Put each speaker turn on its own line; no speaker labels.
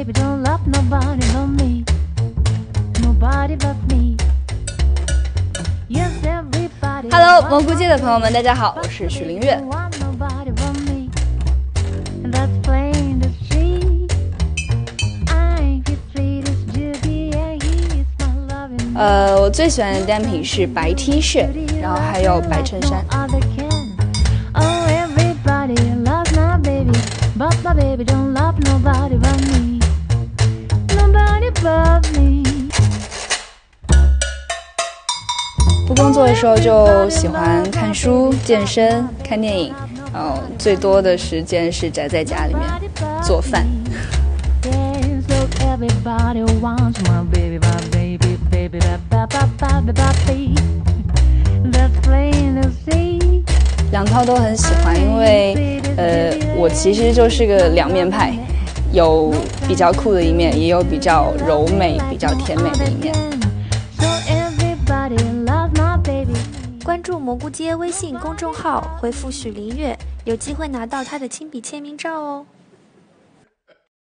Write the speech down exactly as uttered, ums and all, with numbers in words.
baby don't love nobody but me, nobody but me. Yes, everybody.
Hello， 蘑菇街的朋友们，大家好，我是许林月。
That's plain to see. I'm his sweetest Judy and he is my loving.
呃，我最喜欢的单品是白 T 恤，然后还有白衬衫。
Oh, everybody loves my baby, but my baby don't love nobody but me, nobody but me.
不工作的时候就喜欢看书、健身、看電影，然後最多的時間是宅在家裡面做飯。兩套都很喜歡，因為呃，我其實就是個兩面派，有比較酷的一面，也有比較柔美、比較甜美的一面。
關注蘑菇街微信公眾號，回復許林月，有機會拿到他的親筆簽名照哦。